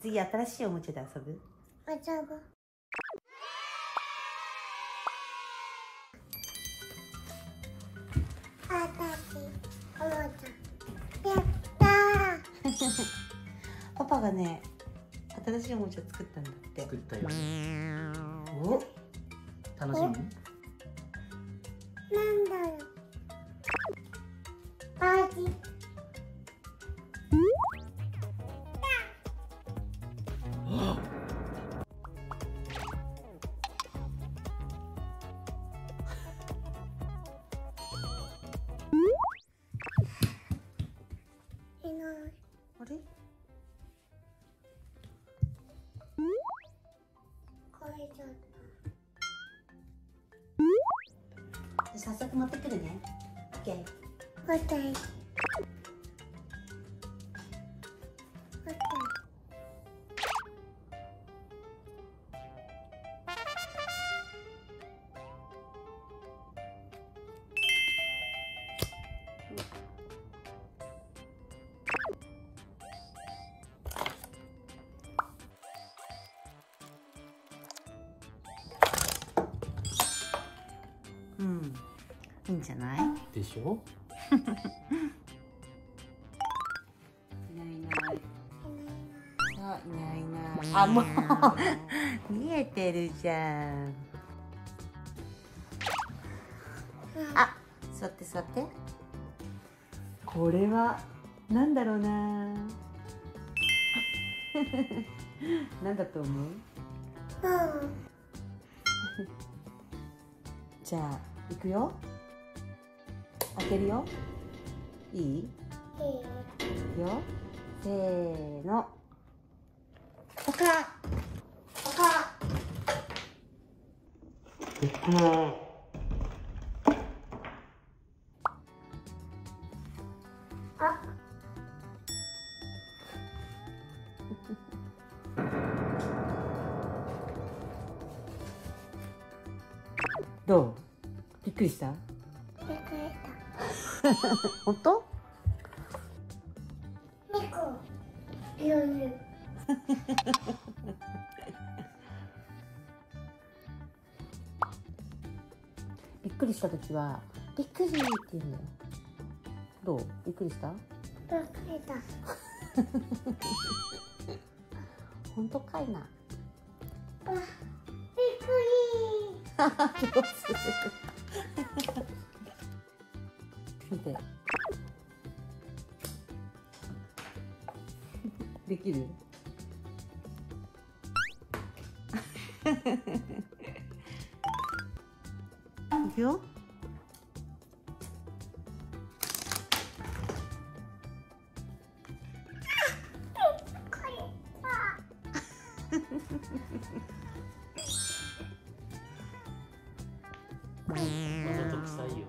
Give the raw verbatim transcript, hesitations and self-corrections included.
次新しいおもちゃで遊ぶ？ 遊ぶ。新しいおもちゃ。やったー。 パパがね、新しいおもちゃ作ったんだって。 作ったよ。 お、 楽しみ？ なんだろう。味。いない。 あれ？ 壊れちゃった。 早速持ってくるね。オッケー。 答え。答え。 うん、いいんじゃない？ でしょ？ いないいない。そう、いないいない。あ、もう見えてるじゃん。あ、座って座って。これはなんだろうな。なんだと思う？ うん。 じゃあ行くよ。開けるよ。いい？いいよ。せーの。おか。おか。 あ。 どう？びっくりした？ びっくりした。 本当？ 猫。いるいる。 びっくりしたときはびっくりって言うんだよ。どう？びっくりした？ びっくりした。 本当かいな。 あ、びっくり。 上手。見て。できる？いくよ。 わざと臭いよ。